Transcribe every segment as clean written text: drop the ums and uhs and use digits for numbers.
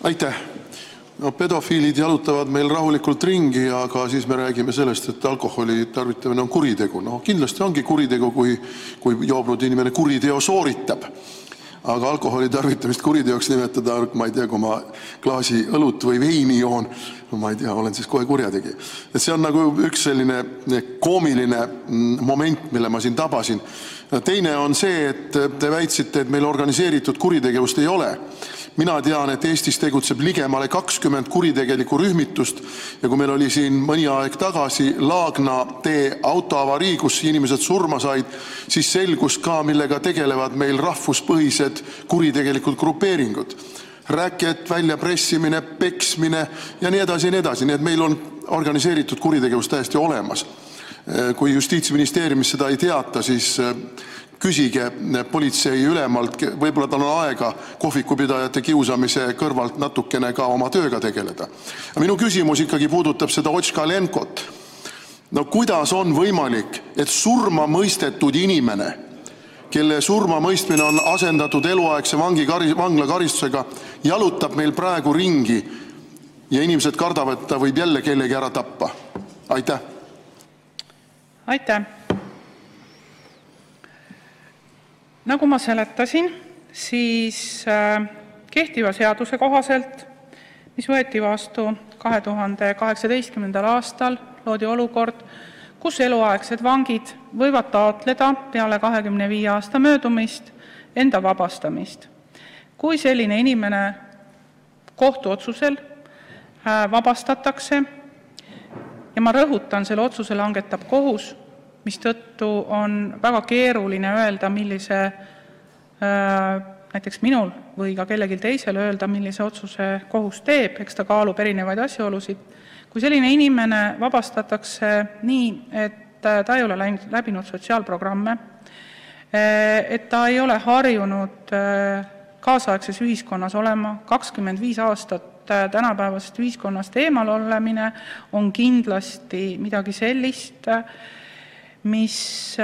Aitäh! No, pedofiilid jalutavad meil rahulikult ringi, aga siis me räägime sellest, et alkoholi tarvitamine on kuritegu. No kindlasti ongi kuritegu, kui joobnud inimene kuriteo sooritab. Aga alkoholi tarvitamist kuriteoks nimetada, ma ei tea, kui ma klaasi õlut või veini joon, ma ei tea, olen siis kohe kurjategi. See on nagu üks selline koomiline moment, mille ma siin tabasin. Teine on see, et te väitsite, et meil organiseeritud kuritegevust ei ole. Mina tean, et Eestis tegutseb ligemale 20 kuritegelikku rühmitust ja kui meil oli siin mõni aeg tagasi Laagna tee autoavarii, kus inimesed surma said, siis selgus ka, millega tegelevad meil rahvuspõhised kuritegelikud grupeeringud. Räket, väljapressimine, peksmine ja nii edasi ja nii edasi. Nii et meil on organiseeritud kuritegevus täiesti olemas. Kui Justiitsministeeriumis seda ei teata, siis küsige politsei ülemalt, võib-olla tal on aega kohvikupidajate kiusamise kõrvalt natukene ka oma tööga tegeleda. Minu küsimus ikkagi puudutab seda Otškalenkot. No kuidas on võimalik, et surma mõistetud inimene, kelle surma mõistmine on asendatud eluaegse vanglakaristusega, jalutab meil praegu ringi ja inimesed kardavad, et ta võib jälle kellegi ära tappa? Aitäh! Aitäh! Nagu ma seletasin, siis kehtiva seaduse kohaselt, mis võeti vastu 2018. aastal, loodi olukord, kus eluaegsed vangid võivad taotleda peale 25 aasta möödumist enda vabastamist. Kui selline inimene kohtuotsusel vabastatakse, ja ma rõhutan, selle otsuse langetab kohus, mistõttu on väga keeruline öelda, näiteks minul või ka kellelgi teisel öelda, millise otsuse kohus teeb, eks ta kaalub erinevaid asjaolusid. Kui selline inimene vabastatakse nii, et ta ei ole läbinud sotsiaalprogramme, et ta ei ole harjunud kaasaegses ühiskonnas olema, 25 aastat tänapäevasest ühiskonnast eemal olemine on kindlasti midagi sellist, mis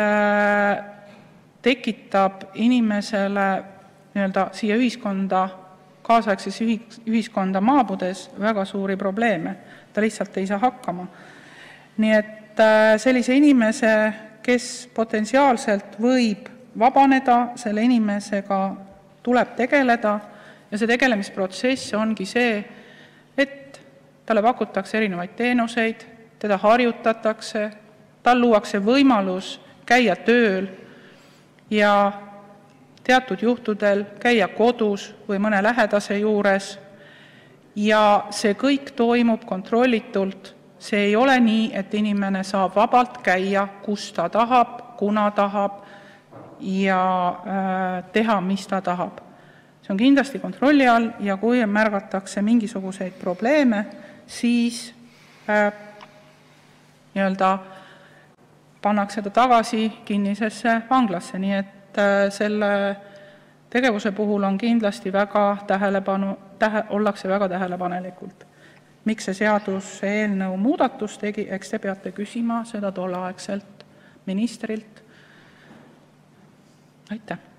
tekitab inimesele siia ühiskonda, kaasaegses ühiskonda maabudes väga suuri probleeme. Ta lihtsalt ei saa hakkama. Nii et sellise inimese, kes potentsiaalselt võib vabaneda, selle inimesega tuleb tegeleda ja see tegelemisprotsess ongi see, et talle pakutakse erinevaid teenuseid, teda harjutatakse, tal luuakse võimalus käia tööl ja teatud juhtudel käia kodus või mõne lähedase juures ja see kõik toimub kontrollitult. See ei ole nii, et inimene saab vabalt käia, kus ta tahab, kuna tahab ja teha, mis ta tahab. See on kindlasti kontrolli all ja kui märgatakse mingisuguseid probleeme, siis pannakse ta tagasi kinnisesse vanglasse. Nii et selle tegevuse puhul on kindlasti ollakse väga tähelepanelikult. Miks see seaduseelnõu muudatus tegi, eks te peate küsima seda tolleaegselt ministrilt. Aitäh!